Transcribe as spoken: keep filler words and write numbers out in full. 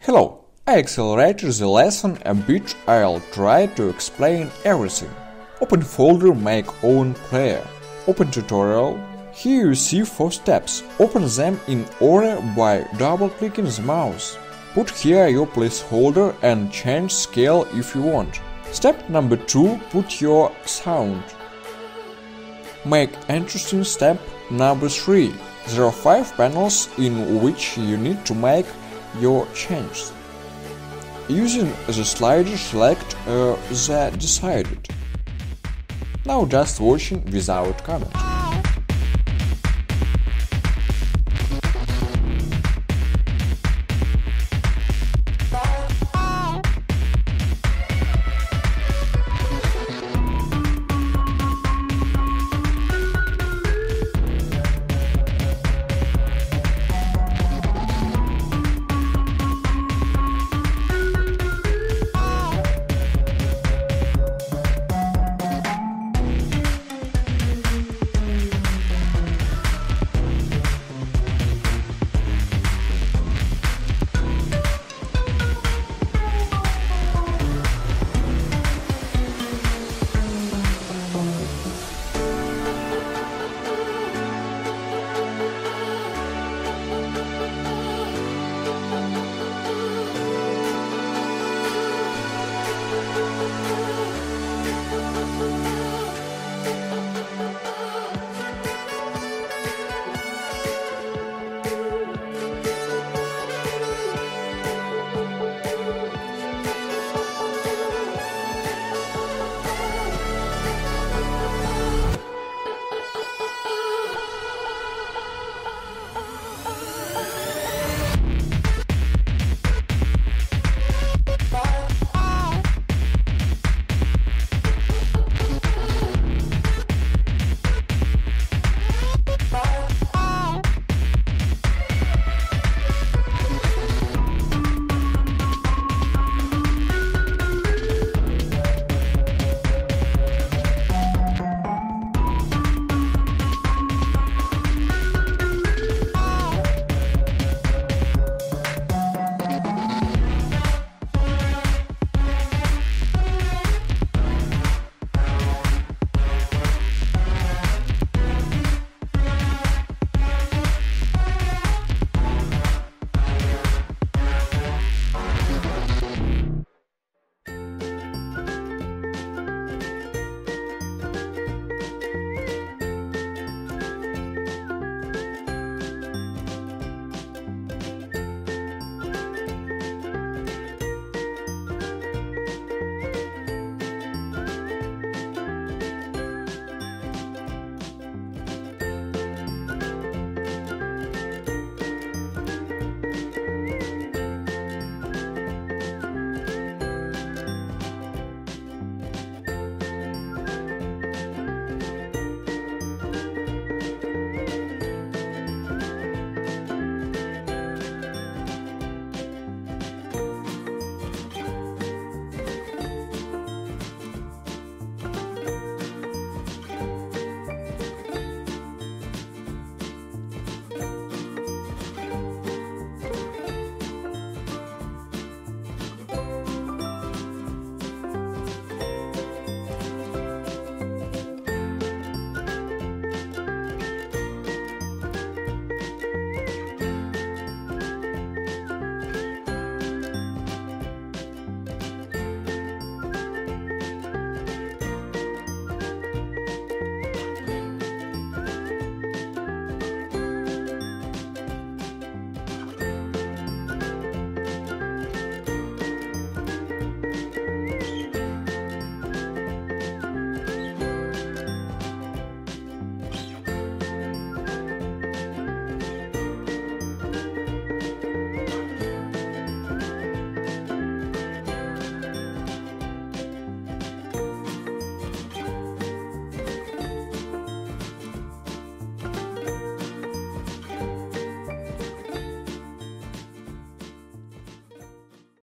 Hello, I accelerated the lesson a bit. I'll try to explain everything. Open folder, make own player. Open tutorial. Here you see four steps. Open them in order by double-clicking the mouse. Put here your placeholder and change scale if you want. Step number two. Put your sound. Make interesting step number three. There are five panels in which you need to make your changes. Using the slider, select uh, the decided. Now just watching without comment.